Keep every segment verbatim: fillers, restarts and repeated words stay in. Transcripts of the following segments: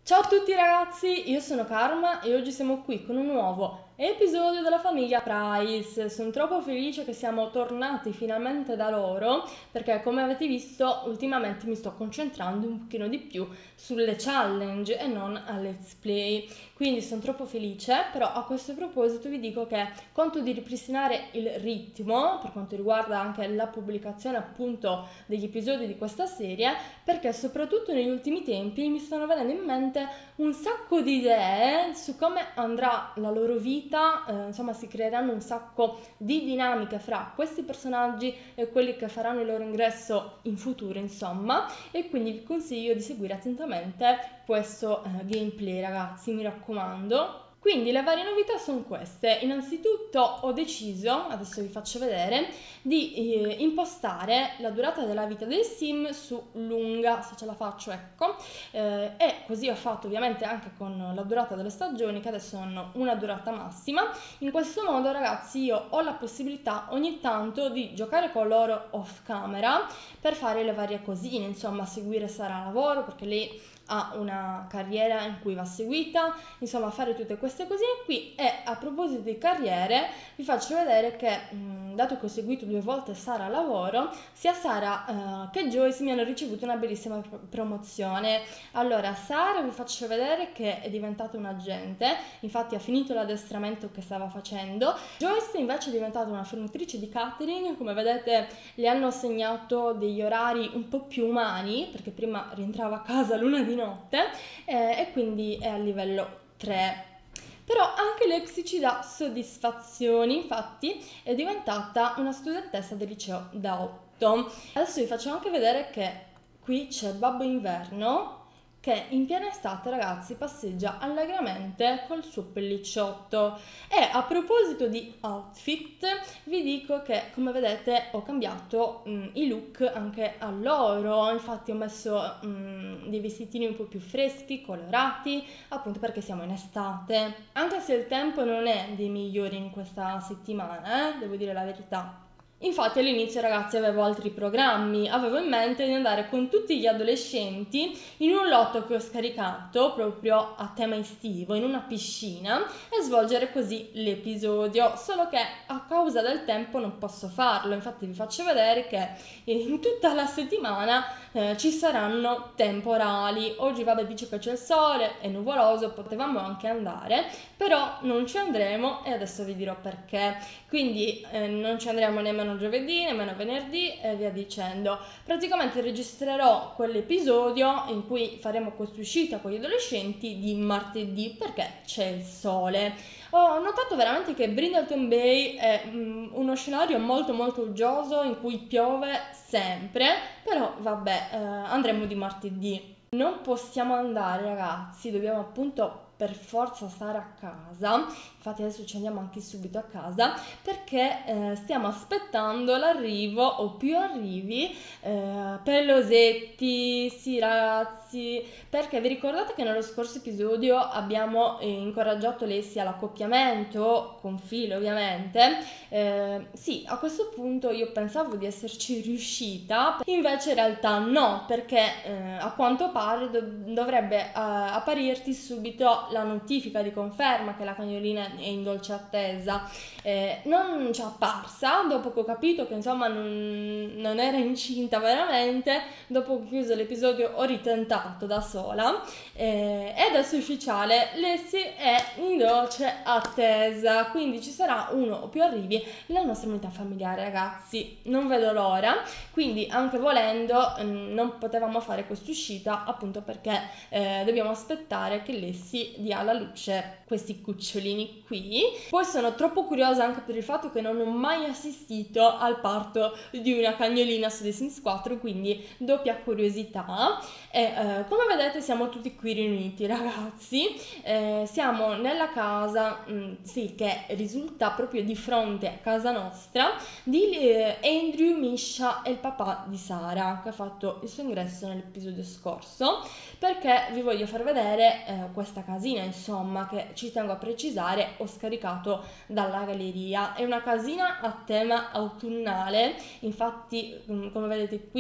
Ciao a tutti ragazzi, io sono Karma e oggi siamo qui con un nuovo episodio della famiglia Price. Sono troppo felice che siamo tornati finalmente da loro perché, come avete visto, ultimamente mi sto concentrando un pochino di più sulle challenge e non a let's play, quindi sono troppo felice. Però a questo proposito vi dico che conto di ripristinare il ritmo per quanto riguarda anche la pubblicazione appunto degli episodi di questa serie, perché soprattutto negli ultimi tempi mi stanno venendo in mente un sacco di idee su come andrà la loro vita, eh, insomma si creeranno un sacco di dinamiche fra questi personaggi e quelli che faranno il loro ingresso in futuro, insomma, e quindi vi consiglio di seguire attentamente questo eh, gameplay, ragazzi, mi raccomando. Quindi le varie novità sono queste. Innanzitutto ho deciso, adesso vi faccio vedere, di eh, impostare la durata della vita del sim su lunga, se ce la faccio, ecco, eh, e così ho fatto ovviamente anche con la durata delle stagioni, che adesso hanno una durata massima. In questo modo, ragazzi, io ho la possibilità ogni tanto di giocare con loro off camera per fare le varie cosine, insomma seguire Sara a lavoro perché lei ha una carriera in cui va seguita, insomma fare tutte queste cosine qui. E a proposito di carriere vi faccio vedere che mh, dato che ho seguito due volte Sara a lavoro, sia Sara uh, che Joyce mi hanno ricevuto una bellissima pr- promozione. Allora Sara vi faccio vedere che è diventata un agente, infatti ha finito l'addestramento che stava facendo. Joyce invece è diventata una fornitrice di catering, come vedete le hanno assegnato degli orari un po' più umani perché prima rientrava a casa l'una di notte eh, e quindi è a livello tre. Però anche Lexi ci dà soddisfazioni, infatti è diventata una studentessa del liceo da otto. Adesso vi faccio anche vedere che qui c'è Babbo Inverno che in piena estate, ragazzi, passeggia allegramente col suo pellicciotto. E a proposito di outfit vi dico che, come vedete, ho cambiato mh, i look anche a loro. Infatti ho messo mh, dei vestitini un po' più freschi, colorati, appunto perché siamo in estate, anche se il tempo non è dei migliori in questa settimana, eh? Devo dire la verità. Infatti all'inizio, ragazzi, avevo altri programmi, avevo in mente di andare con tutti gli adolescenti in un lotto che ho scaricato proprio a tema estivo, in una piscina, e svolgere così l'episodio, solo che a causa del tempo non posso farlo. Infatti vi faccio vedere che in tutta la settimana eh, ci saranno temporali. Oggi vabbè dice che c'è il sole, è nuvoloso, potevamo anche andare, però non ci andremo e adesso vi dirò perché. Quindi eh, non ci andremo nemmeno giovedì, nemmeno venerdì e via dicendo. Praticamente registrerò quell'episodio in cui faremo questa uscita con gli adolescenti di martedì perché c'è il sole. Ho notato veramente che Brindleton Bay è mm, uno scenario molto molto uggioso in cui piove sempre, però vabbè, eh, andremo di martedì. Non possiamo andare, ragazzi, dobbiamo appunto per forza stare a casa. Infatti adesso ci andiamo anche subito a casa perché eh, stiamo aspettando l'arrivo o più arrivi eh, pelosetti, sì ragazzi, perché vi ricordate che nello scorso episodio abbiamo eh, incoraggiato Lessi all'accoppiamento con Filo, ovviamente. Eh, sì, a questo punto io pensavo di esserci riuscita, invece in realtà no, perché eh, a quanto pare do- dovrebbe eh, apparirti subito la notifica di conferma che la cagnolina è in dolce attesa. Eh, non ci è apparsa, dopo che ho capito che insomma non, non era incinta veramente. Dopo che ho chiuso l'episodio ho ritentato da sola eh, e adesso è ufficiale, Lessi è in dolce attesa, quindi ci sarà uno o più arrivi nella nostra unità familiare, ragazzi, non vedo l'ora. Quindi anche volendo mh, non potevamo fare quest'uscita appunto perché eh, dobbiamo aspettare che Lessi dia alla luce questi cucciolini qui. Poi sono troppo curiosa anche per il fatto che non ho mai assistito al parto di una cagnolina su The Sims quattro, quindi doppia curiosità. E eh, come vedete siamo tutti qui riuniti, ragazzi. Eh, siamo nella casa mh, sì, che risulta proprio di fronte a casa nostra di eh, Andrew, Misha e il papà di Sara, che ha fatto il suo ingresso nell'episodio scorso, perché vi voglio far vedere eh, questa casina, insomma, che ci tengo a precisare ho scaricato dalla galleria. È una casina a tema autunnale, infatti come vedete qui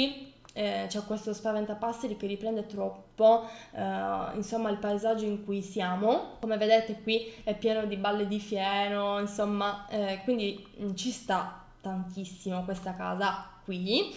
eh, c'è questo spaventapasseri che riprende troppo eh, insomma il paesaggio in cui siamo. Come vedete qui è pieno di balle di fieno, insomma, eh, quindi mh, ci sta tantissimo questa casa qui.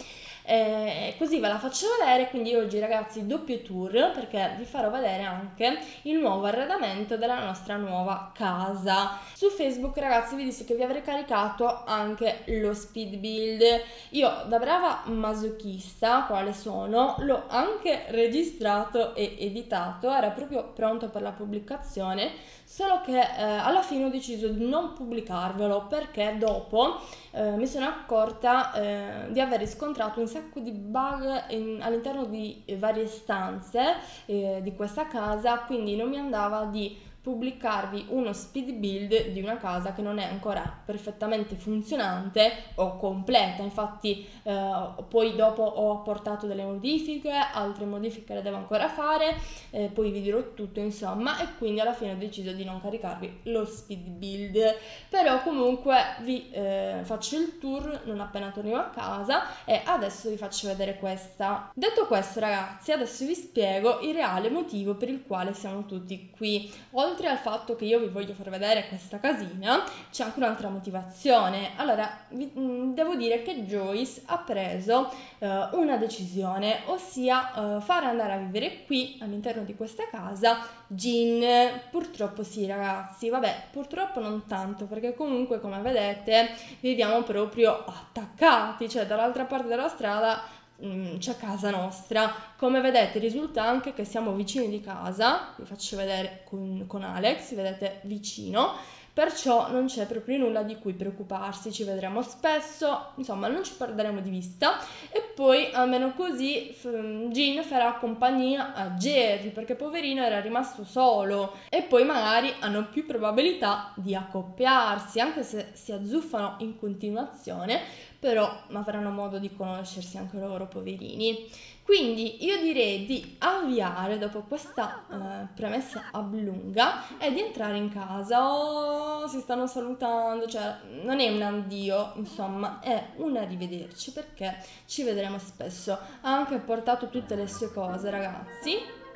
Eh, così ve la faccio vedere. Quindi oggi ragazzi doppio tour, perché vi farò vedere anche il nuovo arredamento della nostra nuova casa. Su Facebook ragazzi vi dissi che vi avrei caricato anche lo speed build. Io da brava masochista quale sono l'ho anche registrato e editato, era proprio pronto per la pubblicazione, solo che eh, alla fine ho deciso di non pubblicarvelo perché dopo eh, mi sono accorta eh, di aver riscontrato un sacco di bug in, all'interno di varie stanze eh, di questa casa, quindi non mi andava di pubblicarvi uno speed build di una casa che non è ancora perfettamente funzionante o completa. Infatti eh, poi dopo ho apportato delle modifiche, altre modifiche le devo ancora fare, eh, poi vi dirò tutto insomma, e quindi alla fine ho deciso di non caricarvi lo speed build. Però comunque vi eh, faccio il tour non appena torniamo a casa e adesso vi faccio vedere questa. Detto questo ragazzi, adesso vi spiego il reale motivo per il quale siamo tutti qui. Oltre al fatto che io vi voglio far vedere questa casina, c'è anche un'altra motivazione. Allora, vi, mh, devo dire che Joyce ha preso eh, una decisione, ossia eh, fare andare a vivere qui all'interno di questa casa Jean. Purtroppo sì ragazzi, vabbè, purtroppo non tanto, perché comunque come vedete viviamo proprio attaccati, cioè dall'altra parte della strada c'è casa nostra. Come vedete risulta anche che siamo vicini di casa, vi faccio vedere con, con Alex, vedete vicino, perciò non c'è proprio nulla di cui preoccuparsi, ci vedremo spesso, insomma non ci perderemo di vista. E poi almeno così Jean farà compagnia a Jerry, perché poverino era rimasto solo, e poi magari hanno più probabilità di accoppiarsi, anche se si azzuffano in continuazione, però avranno modo di conoscersi anche loro, poverini. Quindi io direi di avviare dopo questa eh, premessa oblunga e di entrare in casa. Oh, si stanno salutando, cioè non è un addio, insomma, è un arrivederci, perché ci vedremo spesso. Ha anche portato tutte le sue cose, ragazzi.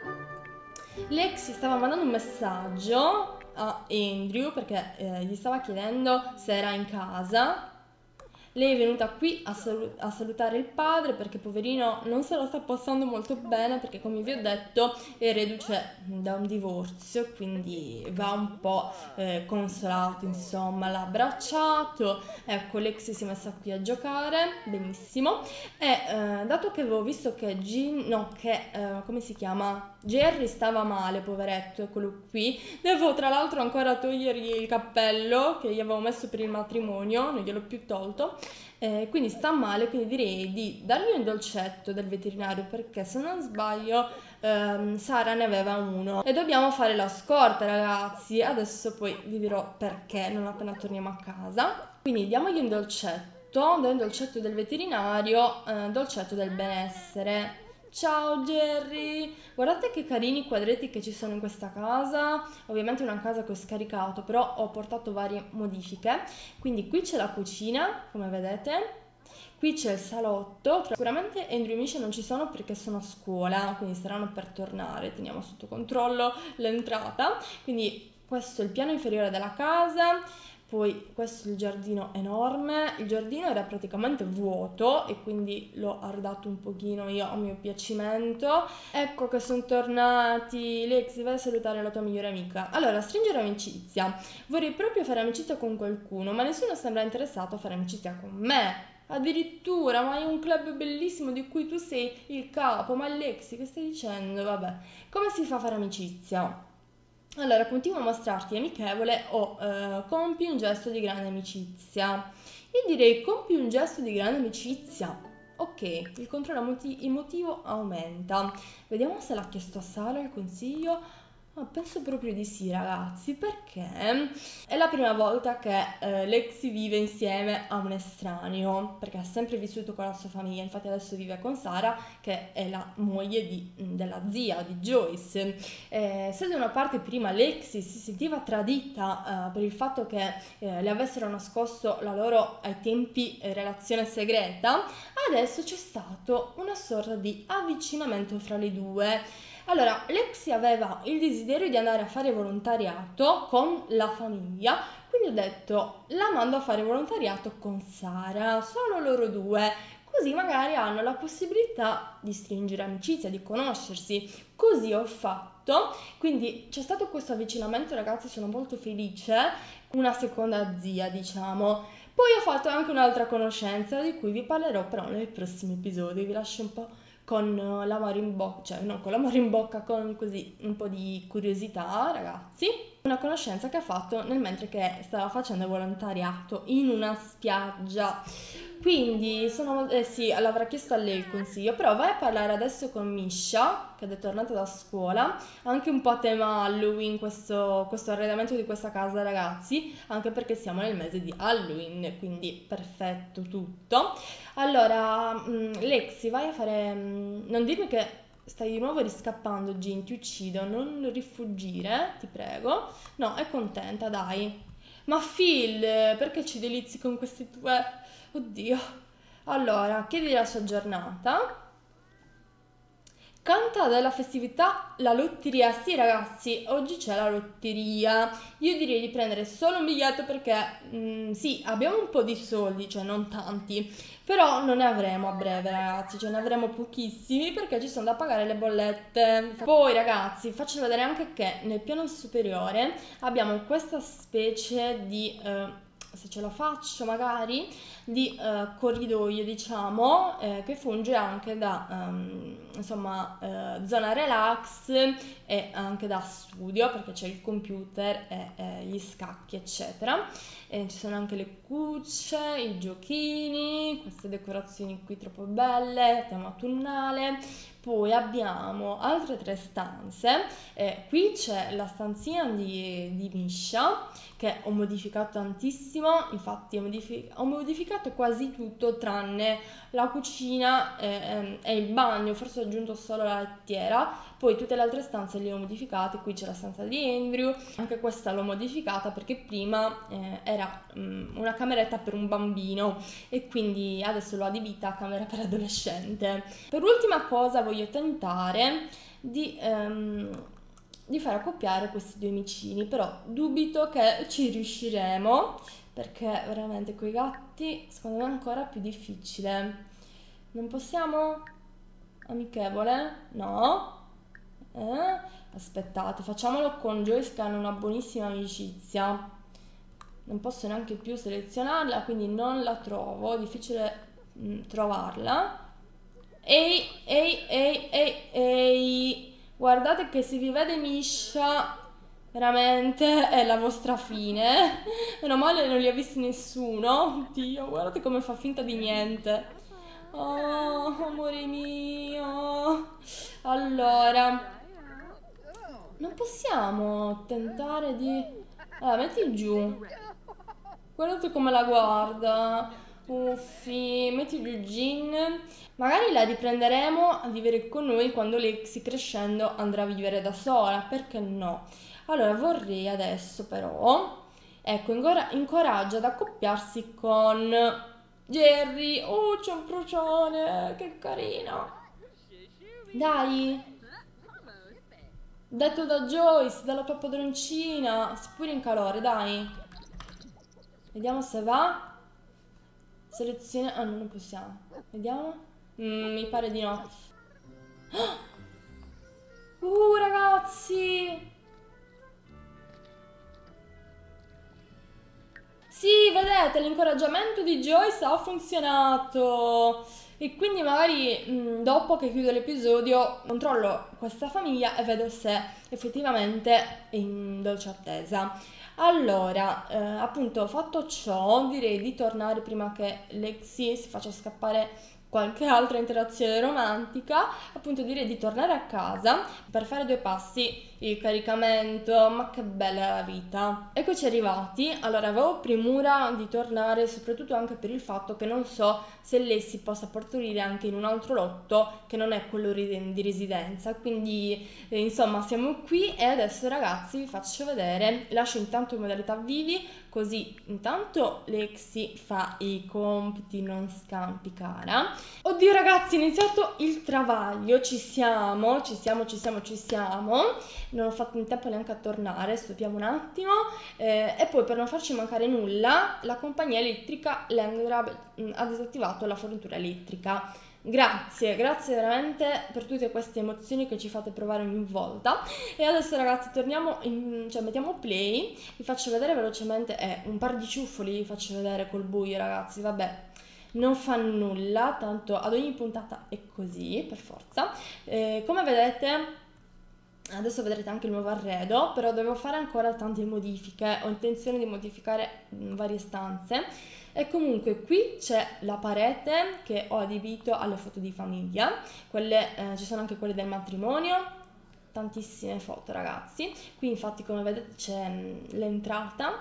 Lexi stava mandando un messaggio a Andrew perché eh, gli stava chiedendo se era in casa. Lei è venuta qui a, salu- a salutare il padre perché poverino non se lo sta passando molto bene, perché come vi ho detto è reduce da un divorzio, quindi va un po' eh, consolato, insomma. L'ha abbracciato, ecco, Lexi si è messa qui a giocare, benissimo. E eh, dato che avevo visto che Jean, no, che eh, come si chiama? Jerry stava male, poveretto, eccolo qui. Devo tra l'altro ancora togliergli il cappello che gli avevo messo per il matrimonio, non gliel'ho più tolto. Eh, quindi sta male, quindi direi di dargli un dolcetto del veterinario, perché se non sbaglio ehm, Sara ne aveva uno. E dobbiamo fare la scorta ragazzi, adesso poi vi dirò perché non appena torniamo a casa. Quindi diamogli un dolcetto, do un dolcetto del veterinario, eh, dolcetto del benessere. Ciao Jerry, guardate che carini i quadretti che ci sono in questa casa. Ovviamente è una casa che ho scaricato, però ho portato varie modifiche. Quindi qui c'è la cucina, come vedete, qui c'è il salotto. Sicuramente Andrew e Misha non ci sono perché sono a scuola, quindi saranno per tornare, teniamo sotto controllo l'entrata. Quindi questo è il piano inferiore della casa. Poi questo è il giardino enorme. Il giardino era praticamente vuoto e quindi l'ho arredato un pochino io a mio piacimento. Ecco che sono tornati. Lexi, vai a salutare la tua migliore amica. Allora, stringere amicizia. Vorrei proprio fare amicizia con qualcuno, ma nessuno sembra interessato a fare amicizia con me. Addirittura, ma è un club bellissimo di cui tu sei il capo. Ma Lexi, che stai dicendo? Vabbè, come si fa a fare amicizia? Allora, continuo a mostrarti amichevole o eh, compi un gesto di grande amicizia. Io direi compi un gesto di grande amicizia. Ok, il controllo emotivo aumenta. Vediamo se l'ha chiesto a Sara il consiglio. Ah, penso proprio di sì, ragazzi, perché è la prima volta che eh, Lexi vive insieme a un estraneo, perché ha sempre vissuto con la sua famiglia, infatti adesso vive con Sara, che è la moglie di- della zia, di Joyce. Eh, se da una parte prima Lexi si sentiva tradita eh, per il fatto che eh, le avessero nascosto la loro ai tempi eh, relazione segreta, adesso c'è stato una sorta di avvicinamento fra le due. Allora, Lexi aveva il desiderio di andare a fare volontariato con la famiglia, quindi ho detto la mando a fare volontariato con Sara, solo loro due, così magari hanno la possibilità di stringere amicizia, di conoscersi. Così ho fatto, quindi c'è stato questo avvicinamento, ragazzi, sono molto felice, una seconda zia, diciamo. Poi ho fatto anche un'altra conoscenza di cui vi parlerò però nel prossimo episodio, vi lascio un po' con eh, l'amore in bocca, cioè non con l'amore in bocca, con così un po' di curiosità, ragazzi. Una conoscenza che ha fatto nel mentre che stava facendo volontariato in una spiaggia. Quindi sono, eh sì, l'avrà chiesto a lei il consiglio, però vai a parlare adesso con Misha, che è tornata da scuola, anche un po' a tema Halloween questo, questo arredamento di questa casa, ragazzi, anche perché siamo nel mese di Halloween, quindi perfetto tutto. Allora, mh, Lexi, vai a fare... mh, non dirmi che stai di nuovo riscappando, Gin, ti uccido, non rifuggire, ti prego. No, è contenta, dai. Ma Phil, perché ci delizi con queste tue... Oddio. Allora, chiedi la sua giornata. Canta della festività la lotteria. Sì, ragazzi, oggi c'è la lotteria. Io direi di prendere solo un biglietto perché, mm, sì, abbiamo un po' di soldi, cioè non tanti, però non ne avremo a breve, ragazzi, cioè ne avremo pochissimi perché ci sono da pagare le bollette. Poi, ragazzi, faccio vedere anche che nel piano superiore abbiamo questa specie di... eh, se ce la faccio magari, di eh, corridoio, diciamo, eh, che funge anche da ehm, insomma eh, zona relax e anche da studio perché c'è il computer e, e gli scacchi, eccetera. E ci sono anche le cucce, i giochini, queste decorazioni qui troppo belle, tema autunnale. Poi abbiamo altre tre stanze, eh, qui c'è la stanzina di, di Misha che ho modificato tantissimo, infatti ho, modifi- ho modificato quasi tutto tranne la cucina e, ehm, e il bagno, forse ho aggiunto solo la lettiera, poi tutte le altre stanze le ho modificate, qui c'è la stanza di Andrew, anche questa l'ho modificata perché prima eh, era mm, una cameretta per un bambino e quindi adesso l'ho adibita a camera per adolescente. Per ultima cosa voglio tentare di... ehm, di far accoppiare questi due micini, però dubito che ci riusciremo perché veramente coi gatti secondo me è ancora più difficile. Non possiamo? Amichevole? No? Eh? Aspettate, facciamolo con Joyce che hanno una buonissima amicizia. Non posso neanche più selezionarla, quindi non la trovo, difficile mm, trovarla. Ehi, ehi, ehi, ehi, ehi. Guardate che se vi vede Misha, veramente è la vostra fine. Meno male non li ha visti nessuno. Oddio, guardate come fa finta di niente. Oh, amore mio. Allora, non possiamo tentare di... Allora, metti giù. Guardate come la guarda. Uffi, metti giù il gin. Magari la riprenderemo a vivere con noi quando Lexi crescendo andrà a vivere da sola, perché no? Allora vorrei adesso però, ecco, incora- incoraggia ad accoppiarsi con Jerry. Oh, c'è un procione, che carino. Dai, detto da Joyce, dalla tua padroncina, spuri in calore, dai. Vediamo se va. Seleziona... Ah, no, non possiamo. Vediamo. Mm, mi pare di no. Uh, ragazzi! Sì, vedete, l'incoraggiamento di Joyce ha funzionato. E quindi magari mh, dopo che chiudo l'episodio controllo questa famiglia e vedo se effettivamente è in dolce attesa. Allora, eh, appunto, fatto ciò, direi di tornare prima che Lexi si faccia scappare qualche altra interazione romantica. Appunto, direi di tornare a casa per fare due passi il caricamento, ma che bella la vita. Eccoci arrivati. Allora, avevo premura di tornare soprattutto anche per il fatto che non so se lei si possa partorire anche in un altro lotto che non è quello ri- di residenza, quindi eh, insomma siamo qui e adesso ragazzi vi faccio vedere, lascio intanto in modalità vivi così intanto Lexi fa i compiti, non scampi cara. Oddio ragazzi, è iniziato il travaglio, ci siamo, ci siamo, ci siamo, ci siamo, non ho fatto in tempo neanche a tornare, stoppiamo un attimo, eh, e poi per non farci mancare nulla, la compagnia elettrica Lengrab mh, ha disattivato la fornitura elettrica. Grazie, grazie veramente per tutte queste emozioni che ci fate provare ogni volta. E adesso ragazzi torniamo, in, cioè mettiamo play, vi faccio vedere velocemente, eh, un par di ciuffoli vi faccio vedere col buio ragazzi, vabbè. Non fa nulla, tanto ad ogni puntata è così, per forza. Eh, come vedete, adesso vedrete anche il nuovo arredo, però devo fare ancora tante modifiche, ho intenzione di modificare mh, varie stanze. E comunque qui c'è la parete che ho adibito alle foto di famiglia, quelle, eh, ci sono anche quelle del matrimonio, tantissime foto ragazzi. Qui infatti come vedete c'è l'entrata,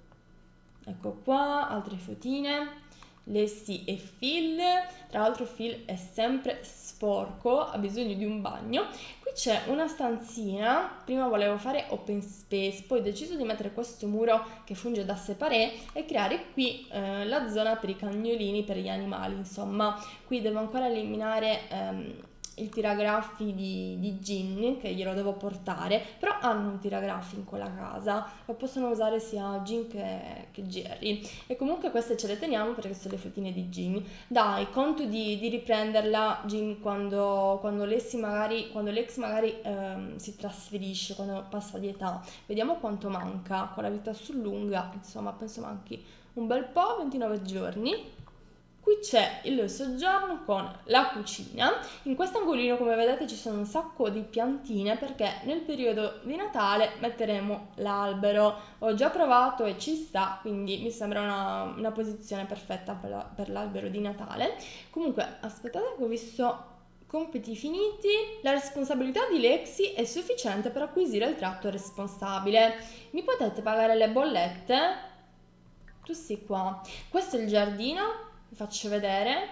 ecco qua, altre fotine. Lessi e Phil, tra l'altro Phil è sempre sporco, ha bisogno di un bagno. Qui c'è una stanzina, prima volevo fare open space, poi ho deciso di mettere questo muro che funge da separé e creare qui eh, la zona per i cagnolini, per gli animali, insomma. Qui devo ancora eliminare ehm, il tiragraffi di, di Gin, che glielo devo portare, però hanno un tiragraffi in quella casa, lo possono usare sia Gin che, che Jerry, e comunque queste ce le teniamo perché sono le fotine di Gin. Dai, conto di, di riprenderla Gin quando, quando Lexi magari, quando Lex magari ehm, si trasferisce, quando passa di età, vediamo quanto manca, con la vita sul lunga, insomma penso manchi un bel po', ventinove giorni. Qui c'è il soggiorno con la cucina. In questo angolino, come vedete, ci sono un sacco di piantine perché nel periodo di Natale metteremo l'albero. Ho già provato e ci sta, quindi mi sembra una, una posizione perfetta per, la, per l'albero di Natale. Comunque, aspettate che ho visto compiti finiti. La responsabilità di Lexi è sufficiente per acquisire il tratto responsabile. Mi potete pagare le bollette? Tu sei qua. Questo è il giardino. Vi faccio vedere.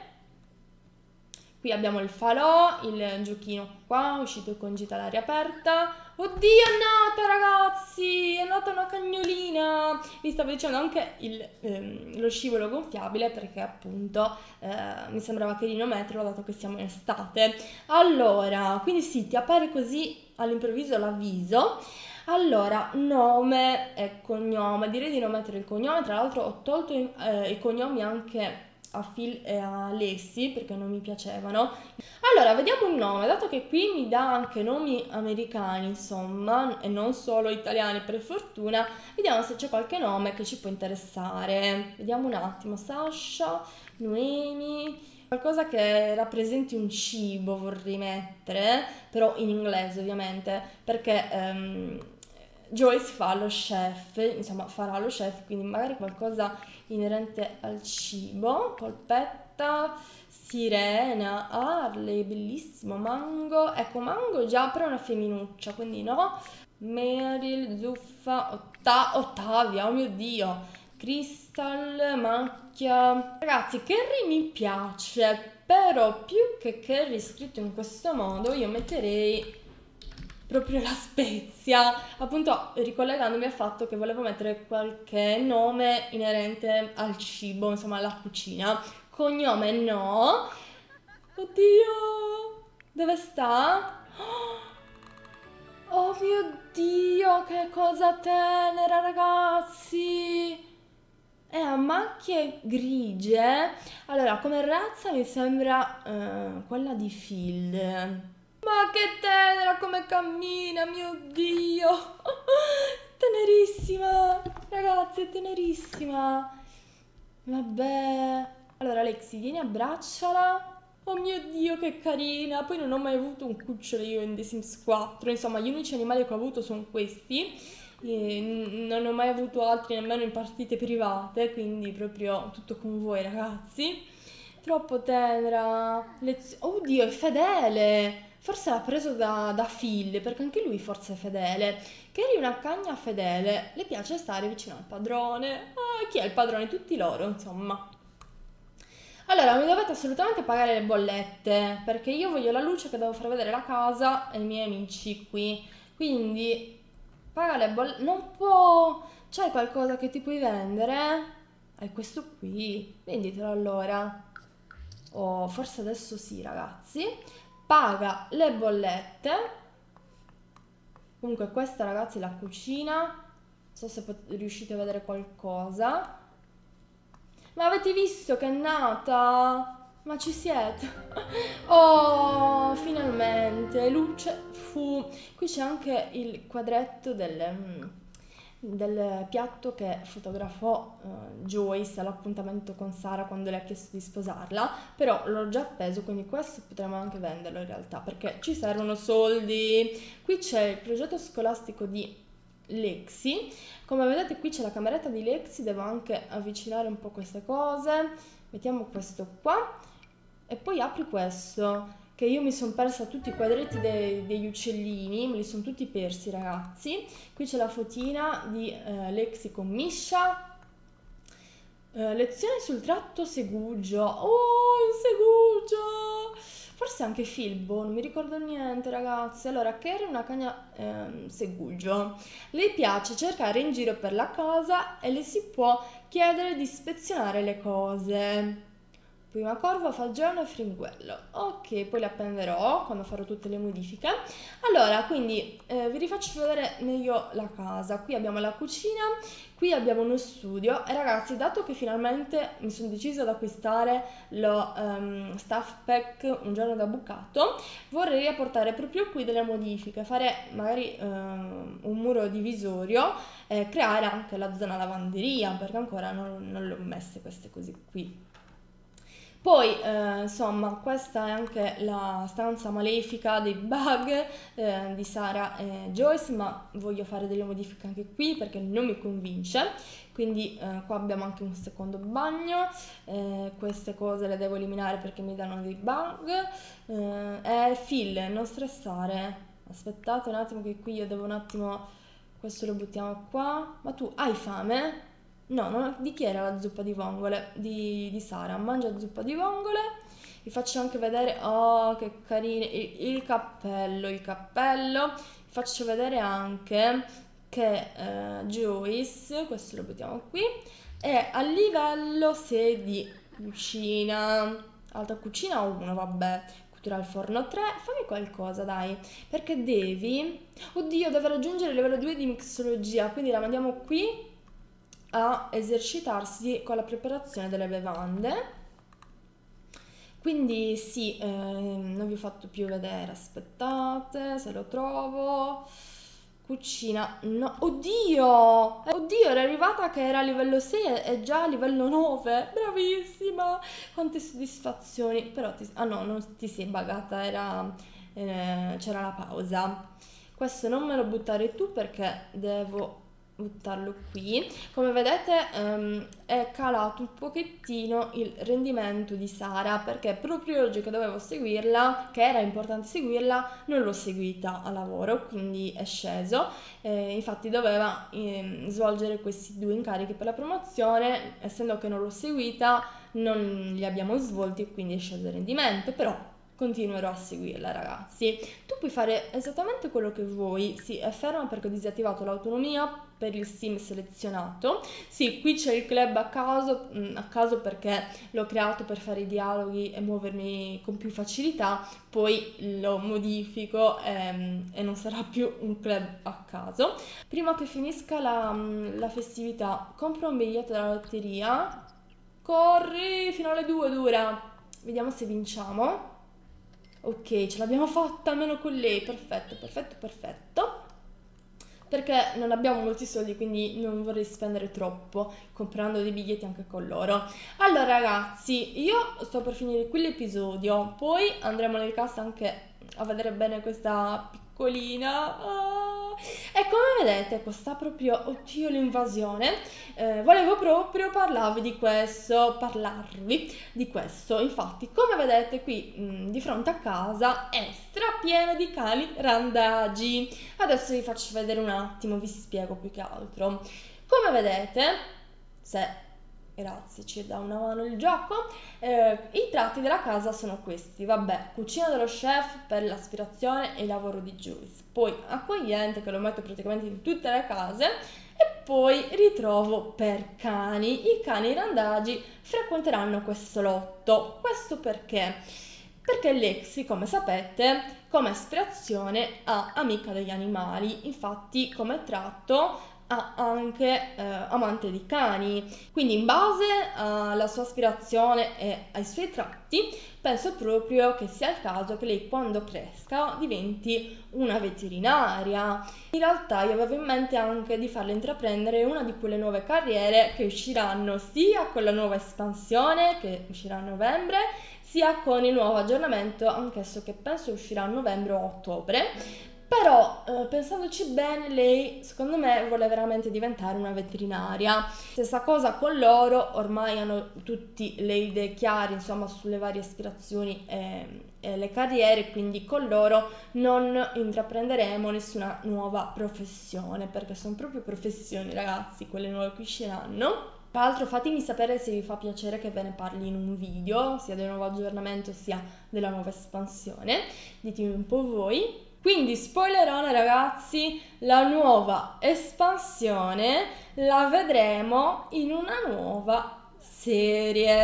Qui abbiamo il falò, il giochino qua, uscito con gita all'aria aperta. Oddio, è nata ragazzi, è nata una cagnolina. Vi stavo dicendo anche il, ehm, lo scivolo gonfiabile perché appunto eh, mi sembrava carino metterlo dato che siamo in estate. Allora, quindi sì, ti appare così all'improvviso l'avviso. Allora, nome e cognome, direi di non mettere il cognome, tra l'altro ho tolto eh, i cognomi anche a Phil e a Lexi perché non mi piacevano. Allora, vediamo un nome, dato che qui mi dà anche nomi americani, insomma, e non solo italiani per fortuna, vediamo se c'è qualche nome che ci può interessare. Vediamo un attimo, Sasha, Noemi, qualcosa che rappresenti un cibo vorrei mettere, però in inglese ovviamente, perché ehm, Joyce fa lo chef, insomma farà lo chef, quindi magari qualcosa inerente al cibo. Polpetta, sirena, Harley, bellissimo, mango, ecco mango già però è una femminuccia, quindi no. Meryl, zuffa, Otta- Ottavia, oh mio dio, Crystal, macchia. Ragazzi, Carrie mi piace, però più che Carrie scritto in questo modo io metterei proprio la Spezia, appunto ricollegandomi al fatto che volevo mettere qualche nome inerente al cibo, insomma alla cucina. Cognome no. Oddio, dove sta? Oh mio Dio, che cosa tenera ragazzi! È a macchie grigie. Allora, come razza mi sembra eh, quella di Phil. Ma che tenera come cammina, mio Dio! Tenerissima! Ragazzi, è tenerissima! Vabbè. Allora, Lexi, vieni, abbracciala. Oh mio Dio, che carina! Poi non ho mai avuto un cucciolo io in The Sims quattro. Insomma, gli unici animali che ho avuto sono questi. E non ho mai avuto altri nemmeno in partite private, quindi proprio tutto con voi, ragazzi. Troppo tenera. Lez- Oddio, è fedele! Forse l'ha preso da, da Phil, perché anche lui forse è fedele. Carrie è una cagna fedele, le piace stare vicino al padrone. Ah, chi è il padrone? Tutti loro, insomma. Allora, mi dovete assolutamente pagare le bollette, perché io voglio la luce che devo far vedere la casa ai miei amici qui. Quindi, paga le bollette. Non può... C'hai qualcosa che ti puoi vendere? Hai questo qui. Venditelo allora. O forse adesso sì, ragazzi. Paga le bollette. Comunque questa, ragazzi, è la cucina. Non so se pot- riuscite a vedere qualcosa. Ma avete visto che è nata? Ma ci siete? Oh, finalmente, luce fu. Qui c'è anche il quadretto del, mm, del piatto che fotografò eh, Joyce all'appuntamento con Sara quando le ha chiesto di sposarla, però l'ho già appeso, quindi questo potremmo anche venderlo in realtà, perché ci servono soldi. Qui c'è il progetto scolastico di Lexi. Come vedete qui c'è la cameretta di Lexi, devo anche avvicinare un po' queste cose. Mettiamo questo qua e poi apri questo, che io mi sono persa tutti i quadretti dei- degli uccellini, me li sono tutti persi, ragazzi. Qui c'è la fotina di eh, Lexi con Misha. Eh, lezione sul tratto segugio. Oh, il segugio! Forse anche Filbo, non mi ricordo niente, ragazzi. Allora, Carrie è una cagna ehm, segugio. Le piace cercare in giro per la casa e le si può chiedere di ispezionare le cose. Prima corvo, fagiano e fringuello. Ok, poi le appenderò quando farò tutte le modifiche. Allora, quindi eh, vi rifaccio vedere meglio la casa. Qui abbiamo la cucina, qui abbiamo uno studio e ragazzi, dato che finalmente mi sono decisa ad acquistare lo um, staff pack un giorno da bucato, vorrei apportare proprio qui delle modifiche, fare magari um, un muro divisorio, eh, creare anche la zona lavanderia, perché ancora non, non le ho messe queste cose qui. Poi, eh, insomma, questa è anche la stanza malefica dei bug eh, di Sara e Joyce, ma voglio fare delle modifiche anche qui perché non mi convince. Quindi eh, qua abbiamo anche un secondo bagno, eh, queste cose le devo eliminare perché mi danno dei bug. Eh, e Phil, non stressare, aspettate un attimo che qui io devo un attimo, questo lo buttiamo qua. Ma tu hai fame? No, non- di chi era la zuppa di vongole? Di, di Sara. Mangia zuppa di vongole. Vi faccio anche vedere, oh che carine, il, il cappello, il cappello. Vi faccio vedere anche che eh, Joyce, questo lo buttiamo qui, è a livello sei di cucina. Alta cucina uno, vabbè. Cottura al forno tre. Fammi qualcosa, dai. Perché devi... Oddio, deve raggiungere il livello due di mixologia, quindi la mandiamo qui a esercitarsi con la preparazione delle bevande. Quindi sì, ehm, non vi ho fatto più vedere, aspettate se lo trovo. Cucina, no, oddio, Eh, oddio, era arrivata che era a livello sei e è già a livello nove, bravissima, quante soddisfazioni, però ti, ah no, non ti sei buggata, era, eh, c'era la pausa. Questo non me lo buttare tu perché devo buttarlo qui. Come vedete ehm, è calato un pochettino il rendimento di Sara perché proprio oggi che dovevo seguirla, che era importante seguirla, non l'ho seguita a lavoro, quindi è sceso. Eh, infatti doveva ehm, svolgere questi due incarichi per la promozione, essendo che non l'ho seguita non li abbiamo svolti e quindi è sceso il rendimento, però continuerò a seguirla, ragazzi. Tu puoi fare esattamente quello che vuoi. Sì, è ferma perché ho disattivato l'autonomia per il sim selezionato. Sì, qui c'è il club a caso, mm, a caso perché l'ho creato per fare i dialoghi e muovermi con più facilità, poi lo modifico ehm, e non sarà più un club a caso. Prima che finisca la, mm, la festività, compro un biglietto della lotteria. Corri, fino alle due dura. Vediamo se vinciamo. Ok, ce l'abbiamo fatta almeno con lei, perfetto, perfetto, perfetto. Perché non abbiamo molti soldi, quindi non vorrei spendere troppo comprando dei biglietti anche con loro. Allora ragazzi, io sto per finire qui l'episodio, poi andremo nel cast anche a vedere bene questa piccolina. Ah, E come vedete, questa proprio, oddio l'invasione, eh, volevo proprio parlarvi di questo, parlarvi di questo. Infatti, come vedete qui mh, di fronte a casa è strapieno di cani randagi. Adesso vi faccio vedere un attimo, vi spiego più che altro. Come vedete, se... Grazie, ci dà una mano il gioco. Eh, I tratti della casa sono questi, vabbè, cucina dello chef per l'aspirazione e il lavoro di Joyce, poi accogliente che lo metto praticamente in tutte le case e poi ritrovo per cani. I cani randagi frequenteranno questo lotto, questo perché? Perché Lexi, come sapete, come aspirazione ha amica degli animali, infatti come tratto ha anche eh, amante di cani, quindi in base alla sua aspirazione e ai suoi tratti penso proprio che sia il caso che lei quando cresca diventi una veterinaria. In realtà io avevo in mente anche di farle intraprendere una di quelle nuove carriere che usciranno sia con la nuova espansione che uscirà a novembre, sia con il nuovo aggiornamento, anch'esso che penso uscirà a novembre o ottobre. Però, eh, pensandoci bene, lei secondo me vuole veramente diventare una veterinaria. Stessa cosa con loro, ormai hanno tutti le idee chiare, insomma, sulle varie aspirazioni e, e le carriere, quindi con loro non intraprenderemo nessuna nuova professione, perché sono proprio professioni, ragazzi, quelle nuove che usciranno. Tra l'altro fatemi sapere se vi fa piacere che ve ne parli in un video, sia del nuovo aggiornamento sia della nuova espansione. Ditemi un po' voi. Quindi spoilerone ragazzi, la nuova espansione la vedremo in una nuova serie,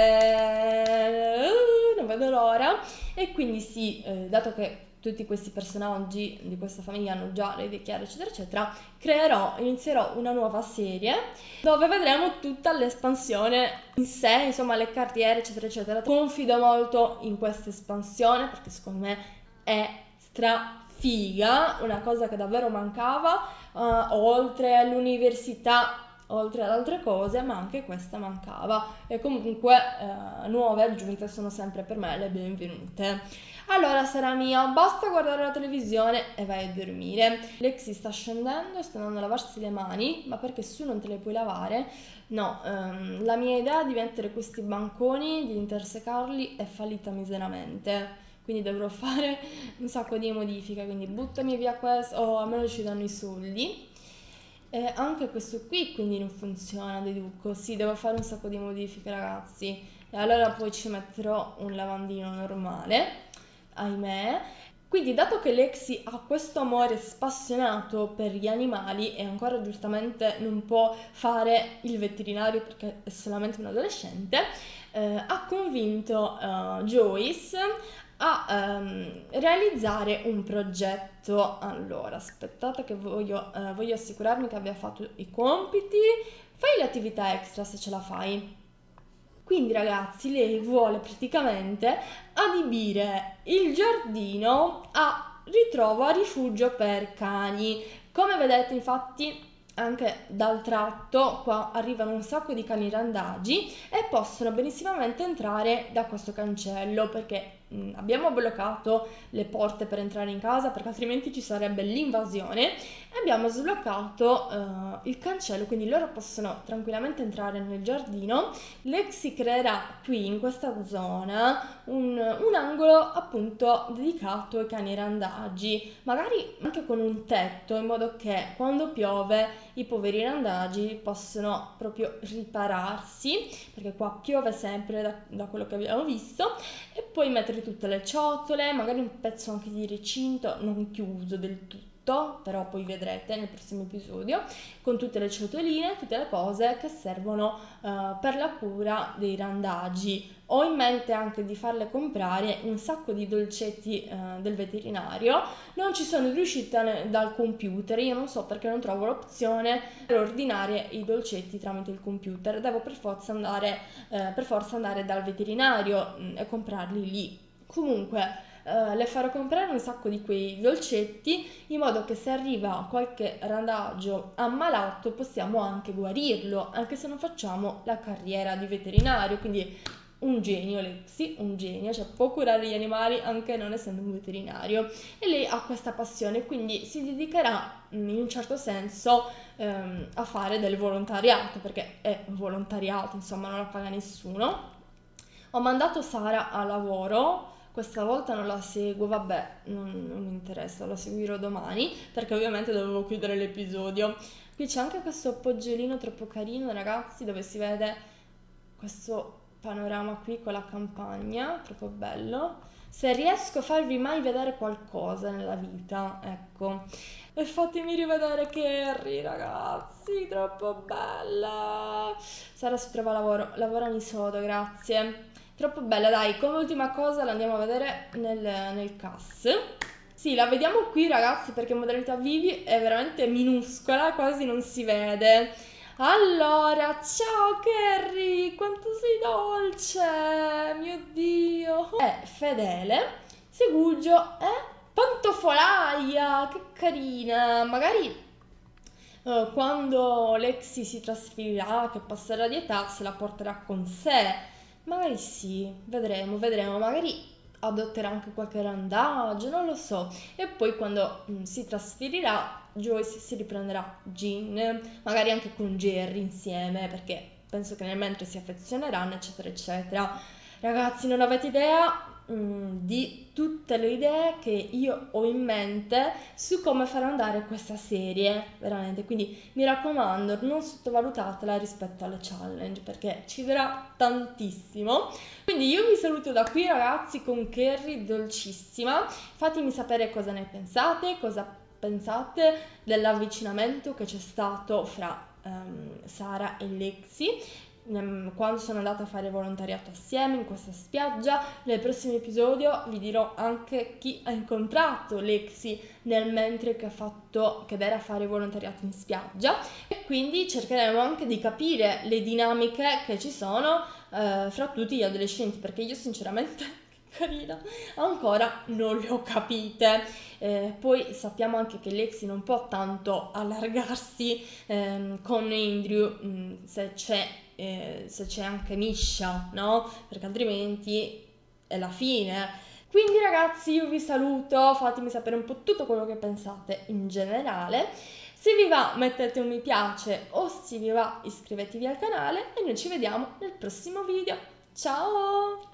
uh, non vedo l'ora. E quindi sì, eh, dato che tutti questi personaggi di questa famiglia hanno già le idee chiare eccetera eccetera, creerò, inizierò una nuova serie dove vedremo tutta l'espansione in sé, insomma le carriere eccetera eccetera. Confido molto in questa espansione perché secondo me è stra figa, una cosa che davvero mancava, uh, oltre all'università, oltre ad altre cose, ma anche questa mancava. E comunque uh, nuove aggiunte sono sempre per me le benvenute. Allora, sarà mia, basta guardare la televisione e vai a dormire. Lexi sta scendendo, sta andando a lavarsi le mani, ma perché su non te le puoi lavare? No, um, la mia idea di mettere questi banconi, di intersecarli, è fallita miseramente. Quindi dovrò fare un sacco di modifiche, quindi buttami via questo, o almeno ci danno i soldi. E anche questo qui quindi non funziona, deduco, sì, devo fare un sacco di modifiche ragazzi. E allora poi ci metterò un lavandino normale, ahimè. Quindi dato che Lexi ha questo amore spassionato per gli animali e ancora giustamente non può fare il veterinario perché è solamente un adolescente, eh, ha convinto uh, Joyce a um, realizzare un progetto. Allora, aspettate che voglio, uh, voglio assicurarmi che abbia fatto i compiti. Fai le attività extra se ce la fai. Quindi ragazzi, lei vuole praticamente adibire il giardino a ritrovo, a rifugio per cani. Come vedete infatti anche dal tratto qua arrivano un sacco di cani randagi e possono benissimamente entrare da questo cancello perché mh, abbiamo bloccato le porte per entrare in casa perché altrimenti ci sarebbe l'invasione e abbiamo sbloccato uh, il cancello, quindi loro possono tranquillamente entrare nel giardino. Lexi creerà qui in questa zona un, un angolo appunto dedicato ai cani randagi, magari anche con un tetto in modo che quando piove i poveri randagi possono proprio ripararsi, perché qua piove sempre da, da quello che abbiamo visto, e poi mettere tutte le ciotole, magari un pezzo anche di recinto non chiuso del tutto, però poi vedrete nel prossimo episodio, con tutte le ciotoline, tutte le cose che servono uh, per la cura dei randagi. Ho in mente anche di farle comprare un sacco di dolcetti uh, del veterinario. Non ci sono riuscita dal computer, io non so perché non trovo l'opzione per ordinare i dolcetti tramite il computer, devo per forza andare, uh, per forza andare dal veterinario mh, e comprarli lì. Comunque Uh, le farò comprare un sacco di quei dolcetti in modo che se arriva qualche randagio ammalato possiamo anche guarirlo, anche se non facciamo la carriera di veterinario, quindi un genio Lexi, un genio, cioè può curare gli animali anche non essendo un veterinario, e lei ha questa passione, quindi si dedicherà in un certo senso ehm, a fare del volontariato, perché è un volontariato, insomma non la paga nessuno. Ho mandato Sara a lavoro, questa volta non la seguo, vabbè, non, non mi interessa, la seguirò domani, perché ovviamente dovevo chiudere l'episodio. Qui c'è anche questo poggiolino troppo carino, ragazzi, dove si vede questo panorama qui con la campagna, troppo bello. Se riesco a farvi mai vedere qualcosa nella vita, ecco. E fatemi rivedere Carrie, ragazzi, troppo bella. Sara si trova lavoro, lavorami sodo, grazie. Troppo bella, dai, come ultima cosa la andiamo a vedere nel, nel cast. Sì, la vediamo qui, ragazzi, perché in modalità Vivi è veramente minuscola, quasi non si vede. Allora, ciao Carrie, quanto sei dolce, mio Dio. È fedele, Segugio è pantofolaia, che carina. Magari uh, quando Lexi si trasferirà, che passerà di età, se la porterà con sé. Magari sì, vedremo, vedremo, magari adotterà anche qualche randagio, non lo so. E poi quando mm, si trasferirà, Joyce si riprenderà Jean, magari anche con Jerry insieme, perché penso che nel mentre si affezioneranno, eccetera, eccetera. Ragazzi, non avete idea mm, di tutte le idee che io ho in mente su come far andare questa serie, veramente. Quindi mi raccomando, non sottovalutatela rispetto alle challenge, perché ci verrà tantissimo. Quindi io vi saluto da qui, ragazzi, con Carrie dolcissima. Fatemi sapere cosa ne pensate, cosa pensate dell'avvicinamento che c'è stato fra um, Sara e Lexi quando sono andata a fare volontariato assieme in questa spiaggia. Nel prossimo episodio vi dirò anche chi ha incontrato Lexi nel mentre che ha fatto che era a fare volontariato in spiaggia, e quindi cercheremo anche di capire le dinamiche che ci sono eh, fra tutti gli adolescenti, perché io sinceramente carina, ancora non le ho capite. Eh, poi sappiamo anche che Lexi non può tanto allargarsi ehm, con Andrew mh, se c'è eh, se c'è anche Misha, no? Perché altrimenti è la fine. Quindi ragazzi, io vi saluto, fatemi sapere un po' tutto quello che pensate in generale. Se vi va mettete un mi piace, o se vi va iscrivetevi al canale, e noi ci vediamo nel prossimo video. Ciao!